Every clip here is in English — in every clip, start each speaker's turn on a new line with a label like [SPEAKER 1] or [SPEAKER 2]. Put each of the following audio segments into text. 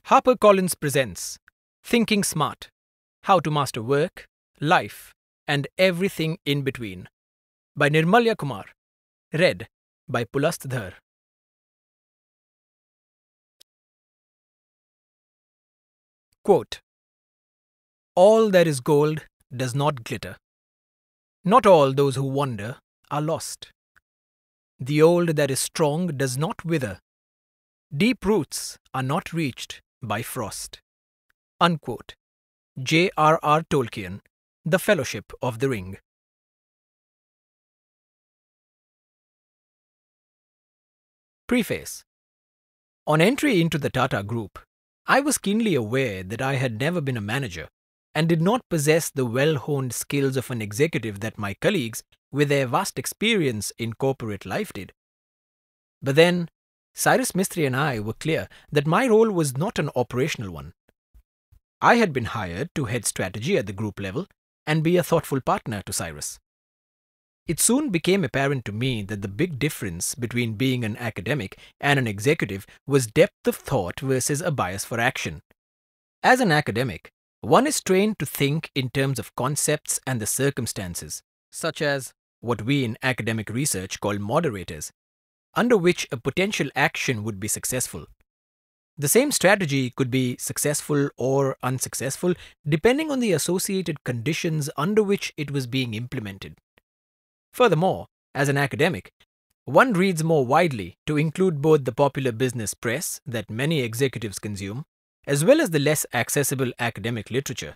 [SPEAKER 1] HarperCollins presents Thinking Smart: How to Master Work, Life, and Everything in Between by Nirmalya Kumar. Read by Pulasta Dhar. Quote, "All that is gold does not glitter. Not all those who wander are lost. The old that is strong does not wither. Deep roots are not reached by frost." Unquote. J.R.R. Tolkien, The Fellowship of the Ring. Preface. On entry into the Tata Group, I was keenly aware that I had never been a manager and did not possess the well-honed skills of an executive that my colleagues, with their vast experience in corporate life, did. But then, Cyrus Mistry and I were clear that my role was not an operational one. I had been hired to head strategy at the group level and be a thoughtful partner to Cyrus. It soon became apparent to me that the big difference between being an academic and an executive was depth of thought versus a bias for action. As an academic, one is trained to think in terms of concepts and the circumstances, such as what we in academic research call moderators, under which a potential action would be successful. The same strategy could be successful or unsuccessful depending on the associated conditions under which it was being implemented. Furthermore, as an academic, one reads more widely to include both the popular business press that many executives consume, as well as the less accessible academic literature.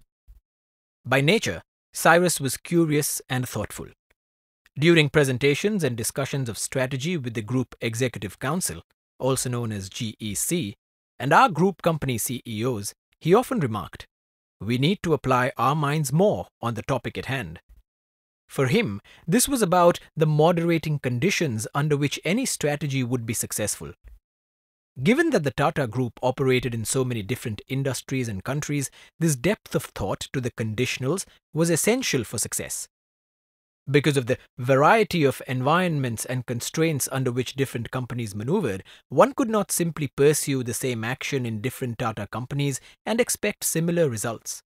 [SPEAKER 1] By nature, Cyrus was curious and thoughtful. During presentations and discussions of strategy with the Group Executive Council, also known as GEC, and our group company CEOs, he often remarked, "We need to apply our minds more on the topic at hand." For him, this was about the moderating conditions under which any strategy would be successful. Given that the Tata Group operated in so many different industries and countries, this depth of thought to the conditionals was essential for success. Because of the variety of environments and constraints under which different companies maneuvered, one could not simply pursue the same action in different Tata companies and expect similar results.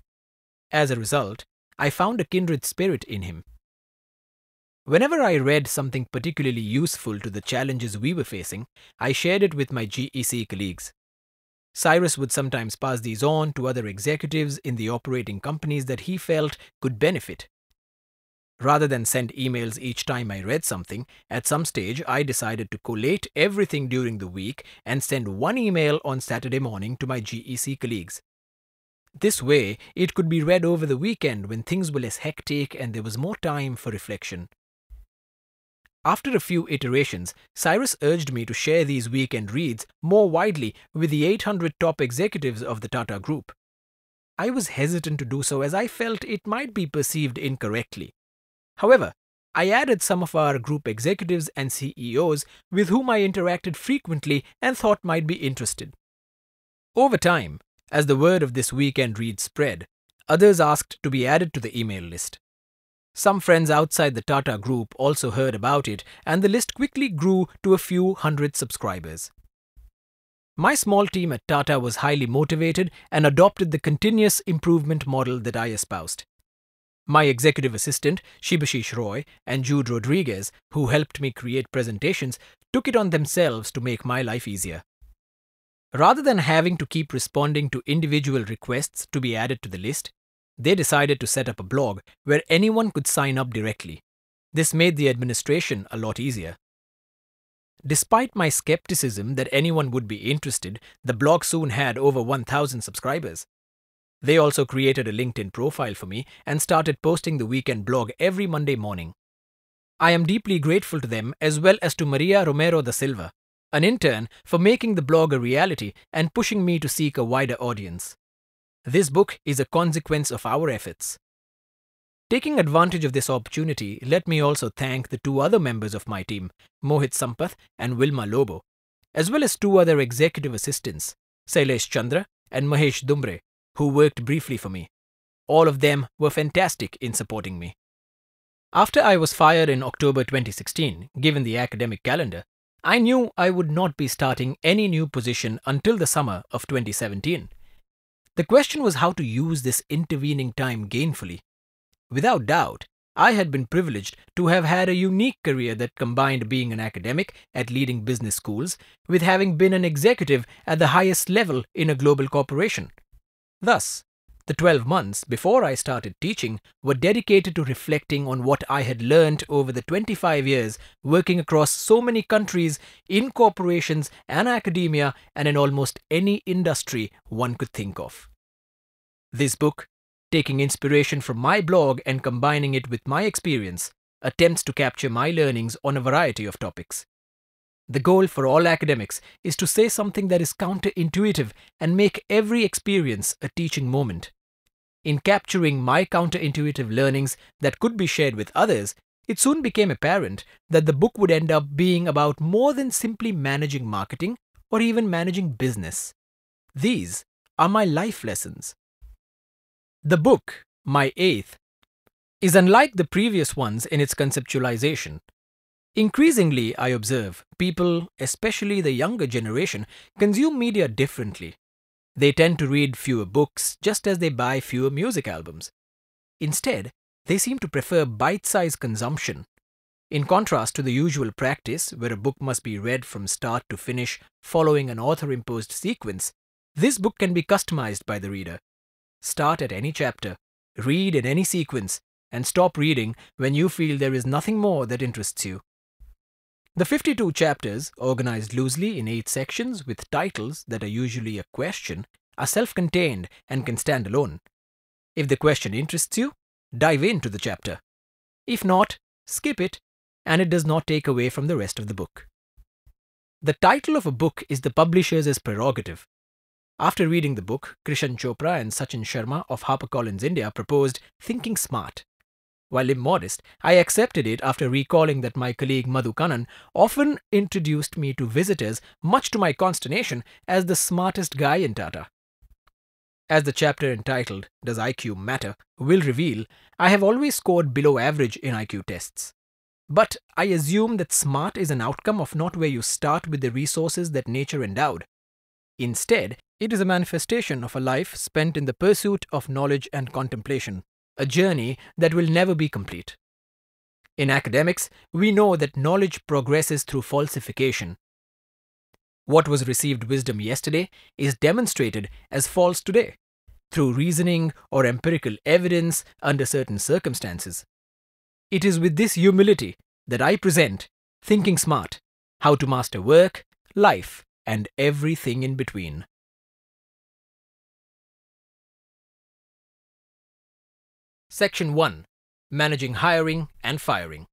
[SPEAKER 1] As a result, I found a kindred spirit in him. Whenever I read something particularly useful to the challenges we were facing, I shared it with my GEC colleagues. Cyrus would sometimes pass these on to other executives in the operating companies that he felt could benefit. Rather than send emails each time I read something, at some stage I decided to collate everything during the week and send one email on Saturday morning to my GEC colleagues. This way, it could be read over the weekend when things were less hectic and there was more time for reflection. After a few iterations, Cyrus urged me to share these weekend reads more widely with the 800 top executives of the Tata Group. I was hesitant to do so as I felt it might be perceived incorrectly. However, I added some of our group executives and CEOs with whom I interacted frequently and thought might be interested. Over time, as the word of this weekend read spread, others asked to be added to the email list. Some friends outside the Tata Group also heard about it, and the list quickly grew to a few hundred subscribers. My small team at Tata was highly motivated and adopted the continuous improvement model that I espoused. My executive assistant, Shibashish Roy, and Jude Rodriguez, who helped me create presentations, took it on themselves to make my life easier. Rather than having to keep responding to individual requests to be added to the list, they decided to set up a blog where anyone could sign up directly. This made the administration a lot easier. Despite my skepticism that anyone would be interested, the blog soon had over 1,000 subscribers. They also created a LinkedIn profile for me and started posting the weekend blog every Monday morning. I am deeply grateful to them as well as to Maria Romero da Silva, an intern, for making the blog a reality and pushing me to seek a wider audience. This book is a consequence of our efforts. Taking advantage of this opportunity, let me also thank the two other members of my team, Mohit Sampath and Wilma Lobo, as well as two other executive assistants, Sailesh Chandra and Mahesh Dumbre, who worked briefly for me. All of them were fantastic in supporting me. After I was fired in October 2016, given the academic calendar, I knew I would not be starting any new position until the summer of 2017. The question was how to use this intervening time gainfully. Without doubt, I had been privileged to have had a unique career that combined being an academic at leading business schools with having been an executive at the highest level in a global corporation. Thus, the 12 months before I started teaching were dedicated to reflecting on what I had learned over the 25 years working across so many countries, in corporations and academia, and in almost any industry one could think of. This book, taking inspiration from my blog and combining it with my experience, attempts to capture my learnings on a variety of topics. The goal for all academics is to say something that is counterintuitive and make every experience a teaching moment. In capturing my counterintuitive learnings that could be shared with others, it soon became apparent that the book would end up being about more than simply managing marketing or even managing business. These are my life lessons. The book, my eighth, is unlike the previous ones in its conceptualization. Increasingly, I observe, people, especially the younger generation, consume media differently. They tend to read fewer books just as they buy fewer music albums. Instead, they seem to prefer bite-sized consumption. In contrast to the usual practice where a book must be read from start to finish following an author-imposed sequence, this book can be customized by the reader. Start at any chapter, read in any sequence, and stop reading when you feel there is nothing more that interests you. The 52 chapters, organized loosely in 8 sections with titles that are usually a question, are self-contained and can stand alone. If the question interests you, dive into the chapter. If not, skip it, and it does not take away from the rest of the book. The title of a book is the publisher's prerogative. After reading the book, Krishan Chopra and Sachin Sharma of HarperCollins India proposed Thinking Smart. While immodest, I accepted it after recalling that my colleague Madhu Kannan often introduced me to visitors, much to my consternation, as the smartest guy in Tata. As the chapter entitled Does IQ Matter will reveal, I have always scored below average in IQ tests. But I assume that smart is an outcome of not where you start with the resources that nature endowed. Instead, it is a manifestation of a life spent in the pursuit of knowledge and contemplation, a journey that will never be complete. In academics, we know that knowledge progresses through falsification. What was received wisdom yesterday is demonstrated as false today, through reasoning or empirical evidence under certain circumstances. It is with this humility that I present Thinking Smart, How to Master Work, Life, and Everything in Between. Section 1. Managing Hiring and Firing.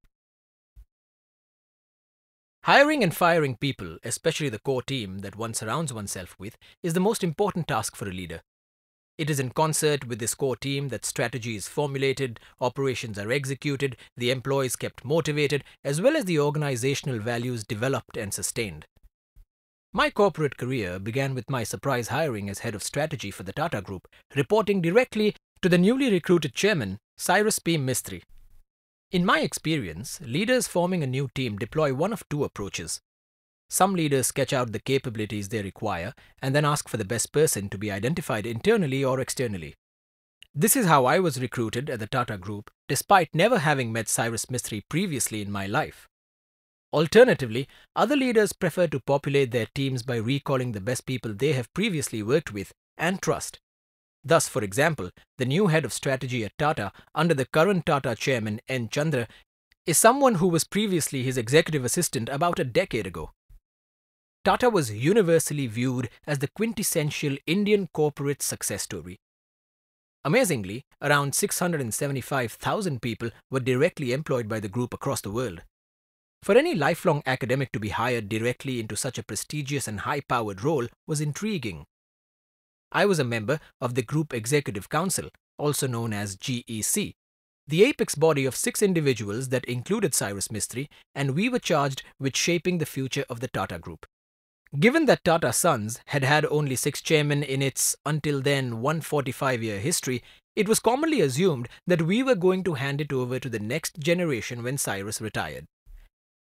[SPEAKER 1] Hiring and firing people, especially the core team that one surrounds oneself with, is the most important task for a leader. It is in concert with this core team that strategy is formulated, operations are executed, the employees kept motivated, as well as the organizational values developed and sustained. My corporate career began with my surprise hiring as head of strategy for the Tata Group, reporting directly to the newly recruited chairman, Cyrus P. Mistry. In my experience, leaders forming a new team deploy one of two approaches. Some leaders sketch out the capabilities they require and then ask for the best person to be identified internally or externally. This is how I was recruited at the Tata Group, despite never having met Cyrus Mistry previously in my life. Alternatively, other leaders prefer to populate their teams by recalling the best people they have previously worked with and trust. Thus, for example, the new head of strategy at Tata under the current Tata chairman N. Chandra is someone who was previously his executive assistant about a decade ago. Tata was universally viewed as the quintessential Indian corporate success story. Amazingly, around 675,000 people were directly employed by the group across the world. For any lifelong academic to be hired directly into such a prestigious and high-powered role was intriguing. I was a member of the Group Executive Council, also known as GEC, the apex body of 6 individuals that included Cyrus Mistry, and we were charged with shaping the future of the Tata Group. Given that Tata Sons had had only 6 chairmen in its, until then, 145-year history, it was commonly assumed that we were going to hand it over to the next generation when Cyrus retired.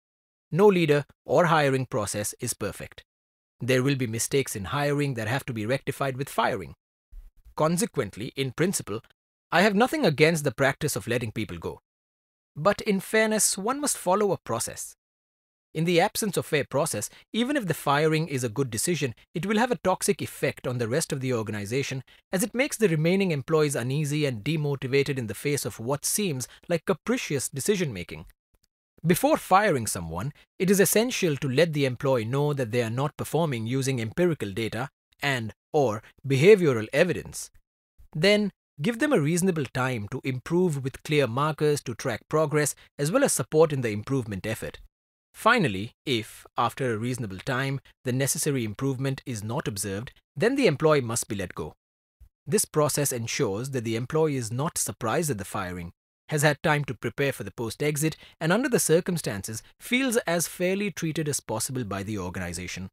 [SPEAKER 1] No leader or hiring process is perfect. There will be mistakes in hiring that have to be rectified with firing. Consequently, in principle, I have nothing against the practice of letting people go. But in fairness, one must follow a process. In the absence of fair process, even if the firing is a good decision, it will have a toxic effect on the rest of the organization, as it makes the remaining employees uneasy and demotivated in the face of what seems like capricious decision-making. Before firing someone, it is essential to let the employee know that they are not performing using empirical data and/or behavioral evidence. Then, give them a reasonable time to improve with clear markers to track progress as well as support in the improvement effort. Finally, if, after a reasonable time, the necessary improvement is not observed, then the employee must be let go. This process ensures that the employee is not surprised at the firing, has had time to prepare for the post-exit, and under the circumstances feels as fairly treated as possible by the organization.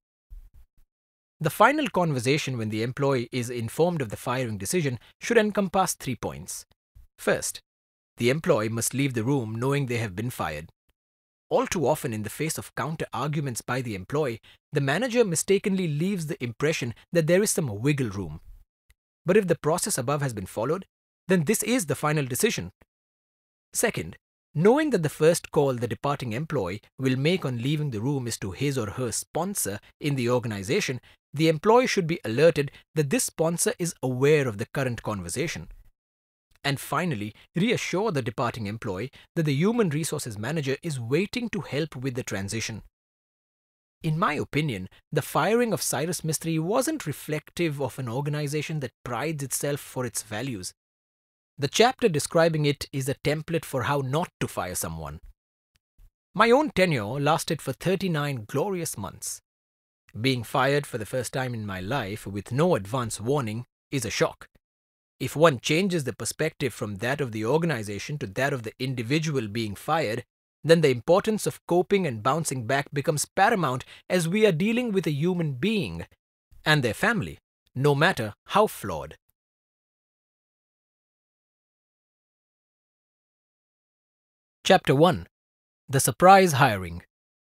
[SPEAKER 1] The final conversation when the employee is informed of the firing decision should encompass 3 points. First, the employee must leave the room knowing they have been fired. All too often, in the face of counter-arguments by the employee, the manager mistakenly leaves the impression that there is some wiggle room. But if the process above has been followed, then this is the final decision. Second, knowing that the first call the departing employee will make on leaving the room is to his or her sponsor in the organization, the employee should be alerted that this sponsor is aware of the current conversation. And finally, reassure the departing employee that the human resources manager is waiting to help with the transition. In my opinion, the firing of Cyrus Mistry wasn't reflective of an organization that prides itself for its values. The chapter describing it is a template for how not to fire someone. My own tenure lasted for 39 glorious months. Being fired for the first time in my life with no advance warning is a shock. If one changes the perspective from that of the organization to that of the individual being fired, then the importance of coping and bouncing back becomes paramount, as we are dealing with a human being and their family, no matter how flawed. Chapter 1. The Surprise Hiring.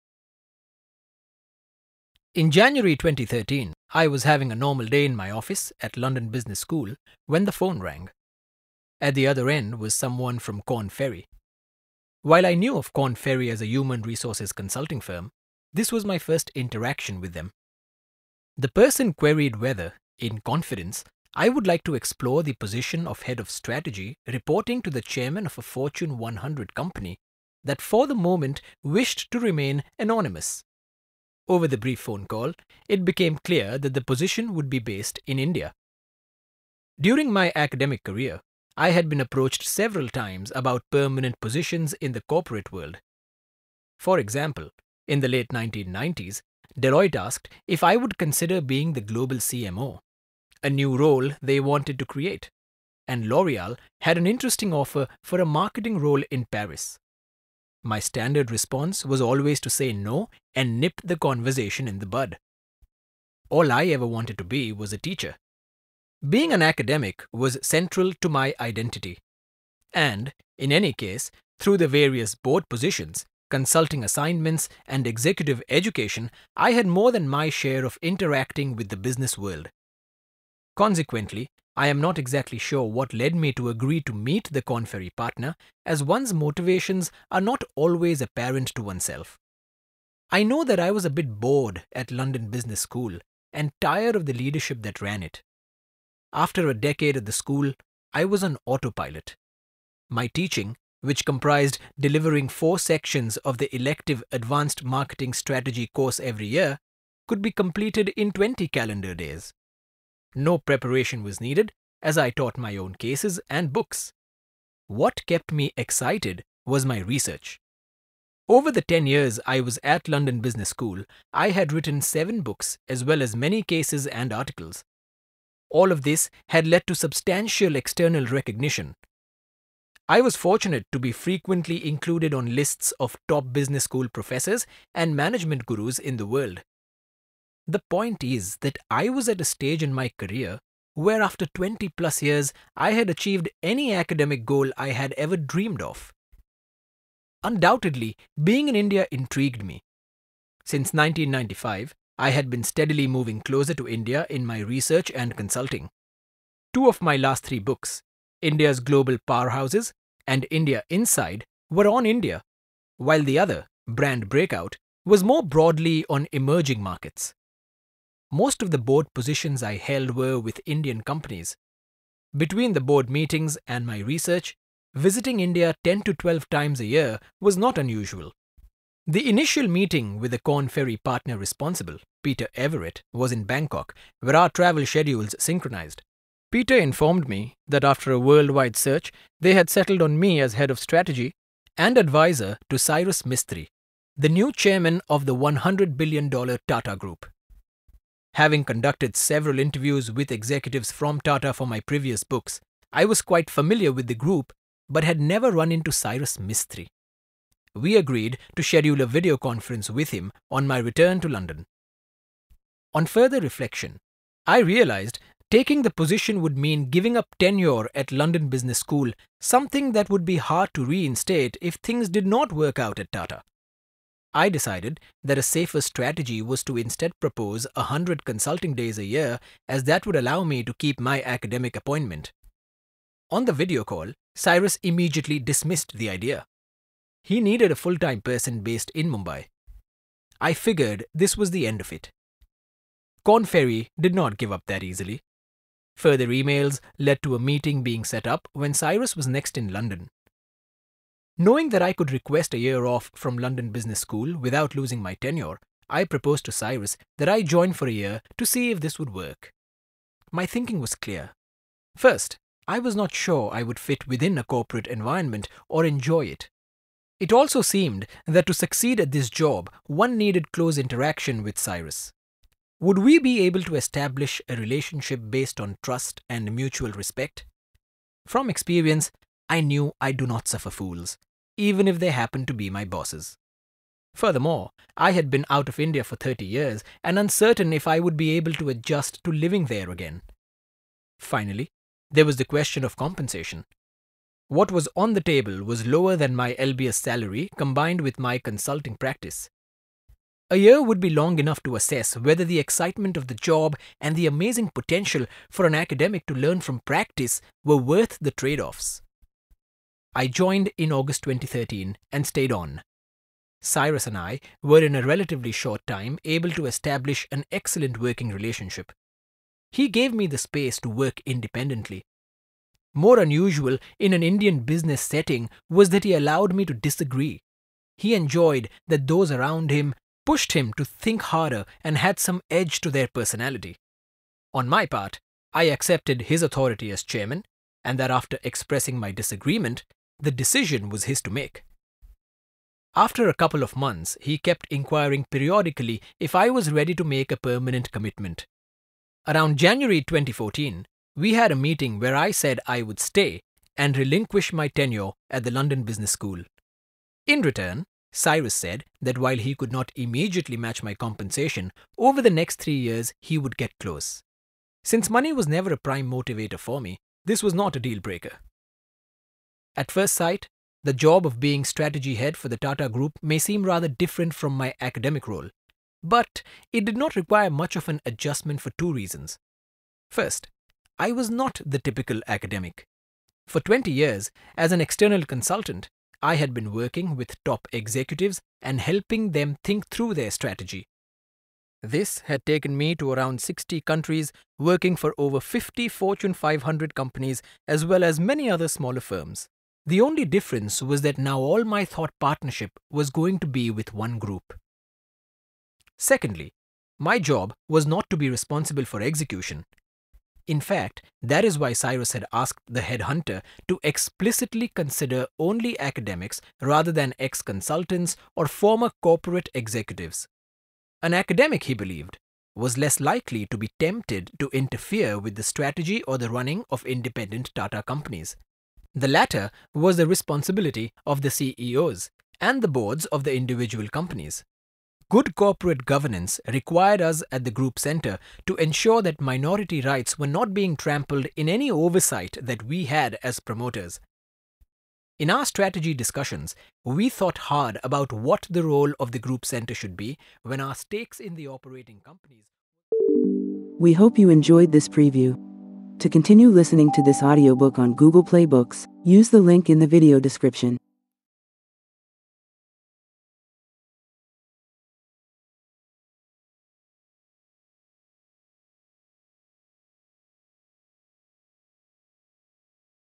[SPEAKER 1] In January 2013, I was having a normal day in my office at London Business School when the phone rang. At the other end was someone from Korn Ferry. While I knew of Korn Ferry as a human resources consulting firm, this was my first interaction with them. The person queried whether, in confidence, I would like to explore the position of head of strategy reporting to the chairman of a Fortune 100 company that for the moment wished to remain anonymous. Over the brief phone call, it became clear that the position would be based in India. During my academic career, I had been approached several times about permanent positions in the corporate world. For example, in the late 1990s, Deloitte asked if I would consider being the global CMO, a new role they wanted to create, and L'Oréal had an interesting offer for a marketing role in Paris. My standard response was always to say no and nip the conversation in the bud. All I ever wanted to be was a teacher. Being an academic was central to my identity. And, in any case, through the various board positions, consulting assignments, and executive education, I had more than my share of interacting with the business world. Consequently, I am not exactly sure what led me to agree to meet the Korn Ferry partner, as one's motivations are not always apparent to oneself. I know that I was a bit bored at London Business School and tired of the leadership that ran it. After a decade at the school, I was on autopilot. My teaching, which comprised delivering 4 sections of the elective Advanced Marketing Strategy course every year, could be completed in 20 calendar days. No preparation was needed, as I taught my own cases and books. What kept me excited was my research. Over the 10 years I was at London Business School, I had written 7 books as well as many cases and articles. All of this had led to substantial external recognition. I was fortunate to be frequently included on lists of top business school professors and management gurus in the world. The point is that I was at a stage in my career where after 20 plus years I had achieved any academic goal I had ever dreamed of. Undoubtedly, being in India intrigued me. Since 1995, I had been steadily moving closer to India in my research and consulting. Two of my last three books, India's Global Powerhouses and India Inside, were on India, while the other, Brand Breakout, was more broadly on emerging markets. Most of the board positions I held were with Indian companies. Between the board meetings and my research, visiting India 10 to 12 times a year was not unusual. The initial meeting with the Corn Ferry partner responsible, Peter Everett, was in Bangkok, where our travel schedules synchronized. Peter informed me that after a worldwide search, they had settled on me as head of strategy and advisor to Cyrus Mistry, the new chairman of the $100 billion Tata Group. Having conducted several interviews with executives from Tata for my previous books, I was quite familiar with the group but had never run into Cyrus Mistry. We agreed to schedule a video conference with him on my return to London. On further reflection, I realized taking the position would mean giving up tenure at London Business School, something that would be hard to reinstate if things did not work out at Tata. I decided that a safer strategy was to instead propose 100 consulting days a year, as that would allow me to keep my academic appointment. On the video call, Cyrus immediately dismissed the idea. He needed a full-time person based in Mumbai. I figured this was the end of it. Corn Ferry did not give up that easily. Further emails led to a meeting being set up when Cyrus was next in London. Knowing that I could request a year off from London Business School without losing my tenure, I proposed to Cyrus that I join for a year to see if this would work. My thinking was clear. First, I was not sure I would fit within a corporate environment or enjoy it. It also seemed that to succeed at this job, one needed close interaction with Cyrus. Would we be able to establish a relationship based on trust and mutual respect? From experience, I knew I do not suffer fools, even if they happen to be my bosses. Furthermore, I had been out of India for 30 years and uncertain if I would be able to adjust to living there again. Finally, there was the question of compensation. What was on the table was lower than my LBS salary combined with my consulting practice. A year would be long enough to assess whether the excitement of the job and the amazing potential for an academic to learn from practice were worth the trade-offs. I joined in August 2013 and stayed on. Cyrus and I were in a relatively short time able to establish an excellent working relationship. He gave me the space to work independently. More unusual in an Indian business setting was that he allowed me to disagree. He enjoyed that those around him pushed him to think harder and had some edge to their personality. On my part, I accepted his authority as chairman, and that after expressing my disagreement, the decision was his to make. After a couple of months, he kept inquiring periodically if I was ready to make a permanent commitment. Around January 2014, we had a meeting where I said I would stay and relinquish my tenure at the London Business School. In return, Cyrus said that while he could not immediately match my compensation, over the next 3 years he would get close. Since money was never a prime motivator for me, this was not a deal breaker. At first sight, the job of being strategy head for the Tata Group may seem rather different from my academic role, but it did not require much of an adjustment for two reasons. First, I was not the typical academic. For 20 years, as an external consultant, I had been working with top executives and helping them think through their strategy. This had taken me to around 60 countries, working for over 50 Fortune 500 companies as well as many other smaller firms. The only difference was that now all my thought partnership was going to be with one group. Secondly, my job was not to be responsible for execution. In fact, that is why Cyrus had asked the headhunter to explicitly consider only academics rather than ex-consultants or former corporate executives. An academic, he believed, was less likely to be tempted to interfere with the strategy or the running of independent Tata companies. The latter was the responsibility of the CEOs and the boards of the individual companies. Good corporate governance required us at the group center to ensure that minority rights were not being trampled in any oversight that we had as promoters. In our strategy discussions, we thought hard about what the role of the group center should be when our stakes in the operating companies.
[SPEAKER 2] We hope you enjoyed this preview. To continue listening to this audiobook on Google Play Books, use the link in the video description.